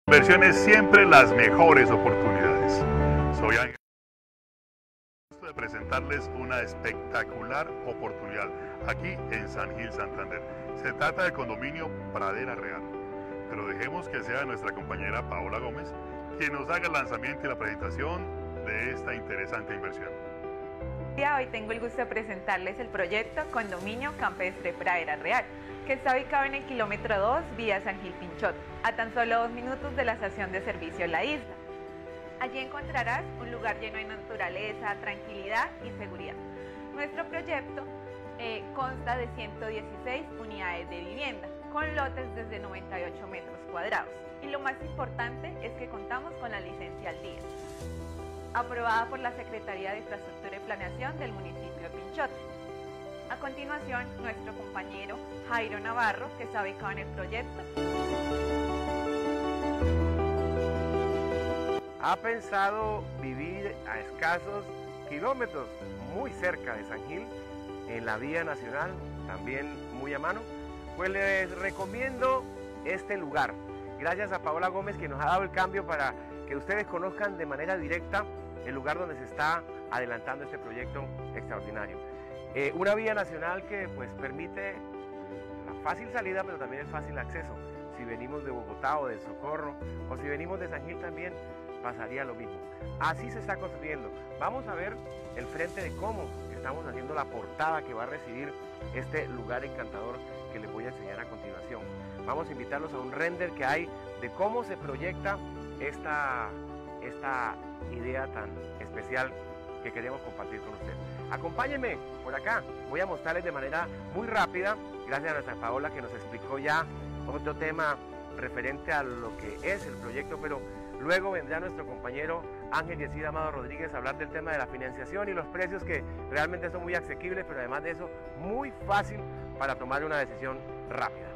Inversiones siempre las mejores oportunidades. Soy Ángel de presentarles una espectacular oportunidad aquí en San Gil, Santander. Se trata del condominio Pradera Real, pero dejemos que sea nuestra compañera Paola Gómez quien nos haga el lanzamiento y la presentación de esta interesante inversión. Hoy tengo el gusto de presentarles el proyecto Condominio Campestre Pradera Real, que está ubicado en el kilómetro 2, vía San Gil Pinchot, a tan solo 2 minutos de la estación de servicio La Isla. Allí encontrarás un lugar lleno de naturaleza, tranquilidad y seguridad. Nuestro proyecto consta de 116 unidades de vivienda, con lotes desde 98 metros cuadrados. Y lo más importante es que contamos con la licencia al día, aprobada por la Secretaría de Infraestructura y Planeación del municipio de Pinchote. A continuación, nuestro compañero Jairo Navarro, que está ubicado en el proyecto. ¿Ha pensado vivir a escasos kilómetros, muy cerca de San Gil, en la vía nacional, también muy a mano? Pues les recomiendo este lugar. Gracias a Paola Gómez, que nos ha dado el cambio para que ustedes conozcan de manera directa el lugar donde se está adelantando este proyecto extraordinario. Una vía nacional que pues permite la fácil salida, pero también el fácil acceso. Si venimos de Bogotá o del Socorro, o si venimos de San Gil también, pasaría lo mismo. Así se está construyendo. Vamos a ver el frente de cómo estamos haciendo la portada que va a recibir este lugar encantador que les voy a enseñar a continuación. Vamos a invitarlos a un render que hay de cómo se proyecta esta idea tan especial que queremos compartir con ustedes. Acompáñenme por acá, voy a mostrarles de manera muy rápida, gracias a nuestra Paola que nos explicó ya otro tema referente a lo que es el proyecto, pero luego vendrá nuestro compañero Ángel Yesid Amado Rodríguez a hablar del tema de la financiación y los precios que realmente son muy asequibles, pero además de eso muy fácil para tomar una decisión rápida.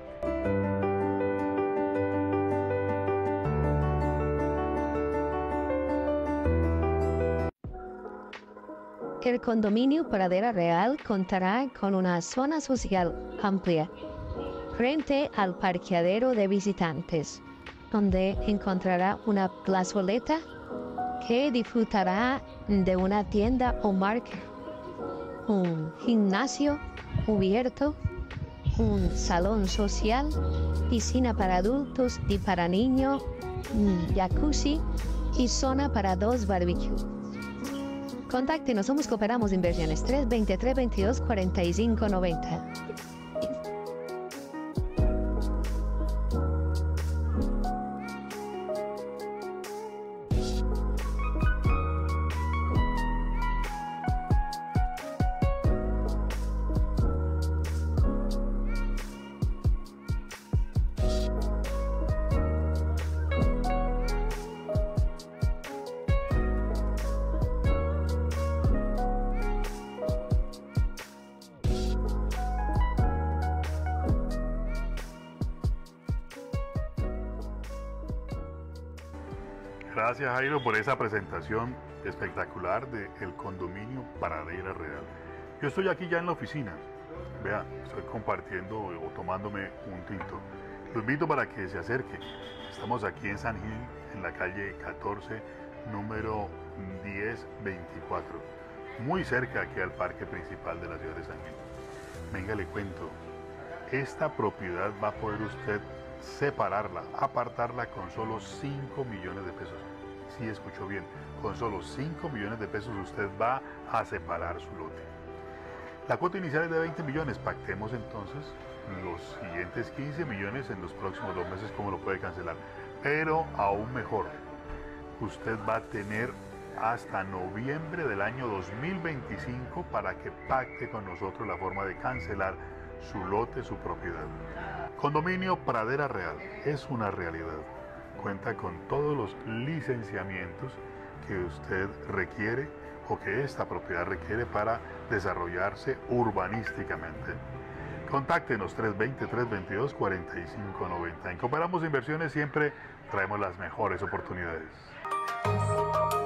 El condominio Pradera Real contará con una zona social amplia frente al parqueadero de visitantes, donde encontrará una plazoleta que disfrutará de una tienda o market, un gimnasio cubierto, un salón social, piscina para adultos y para niños, jacuzzi y zona para 2 barbecues. Contáctenos, somos Cooperamos Inversiones, 320-322-4590. Gracias, Jairo, por esa presentación espectacular del condominio Pradera Real. Yo estoy aquí ya en la oficina. Vean, estoy compartiendo o tomándome un tinto. Lo invito para que se acerque. Estamos aquí en San Gil, en la calle 14, número 1024. Muy cerca aquí al parque principal de la ciudad de San Gil. Venga, le cuento. Esta propiedad va a poder usted separarla, apartarla con solo 5 millones de pesos. Sí, escuchó bien, con solo 5 millones de pesos usted va a separar su lote. La cuota inicial es de 20 millones, pactemos entonces los siguientes 15 millones en los próximos 2 meses, como lo puede cancelar. Pero aún mejor, usted va a tener hasta noviembre del año 2025 para que pacte con nosotros la forma de cancelar su lote, su propiedad. Condominio Pradera Real es una realidad. Cuenta con todos los licenciamientos que usted requiere o que esta propiedad requiere para desarrollarse urbanísticamente. Contáctenos 320-322-4590. En Cooperamos Inversiones siempre traemos las mejores oportunidades.